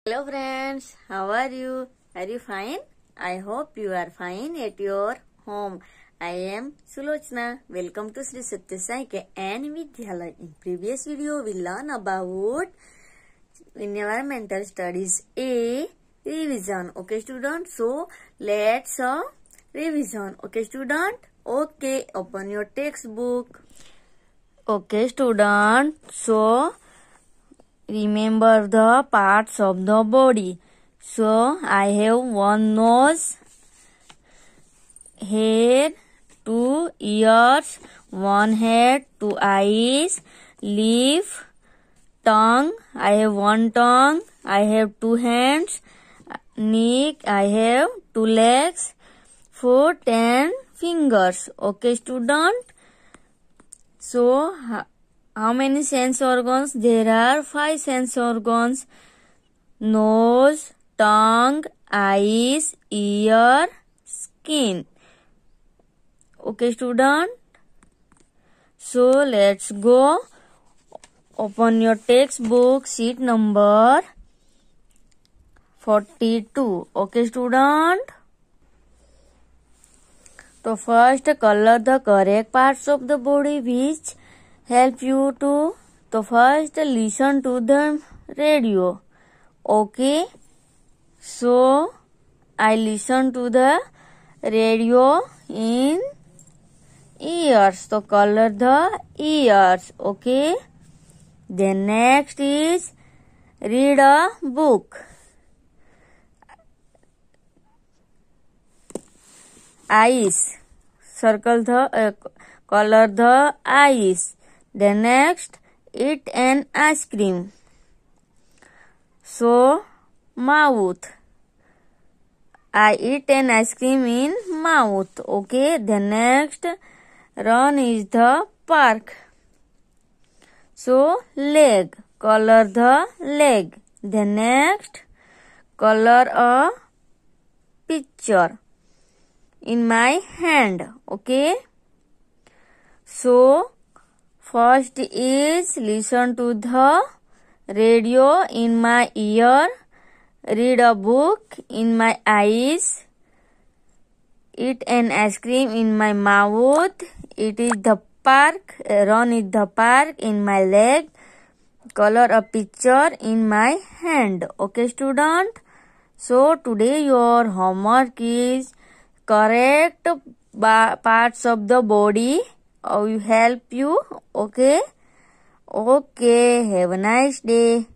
Hello friends, how are you? Are you fine? I hope you are fine at your home. I am Sulochana. Welcome to Sri Satya Sai and Vidyalaya. In previous video, we learn about environmental studies A revision. Okay, student. So let's revision. Okay, student. Okay, open your textbook. Okay, student. So remember the parts of the body. So I have one nose, head, two ears, one head, two eyes, lip, tongue. I have one tongue. I have two hands, neck. I have two legs, foot and fingers. Okay, student. So how many sense organs? There are 5 sense organs. Nose, tongue, eyes, ear, skin. Okay, student. So let's go. Open your textbook, sheet number 42. Okay, student. So first, color the correct parts of the body which help you to. So first, listen to the radio. Okay. So I listen to the radio in ears. So color the ears. Okay. Then next is read a book. Eyes. Circle the color the eyes. Then next, eat an ice cream. So mouth. I eat an ice cream in mouth. Okay. Then next, run is the park. So leg. Color the leg. Then next, color a picture in my hand. Okay. So first is listen to the radio in my ear, read a book in my eyes, eat an ice cream in my mouth, it is the park, run in the park in my leg, color a picture in my hand. Okay, student. So today your homework is correct parts of the body. I will help you. Okay. Okay. Have a nice day.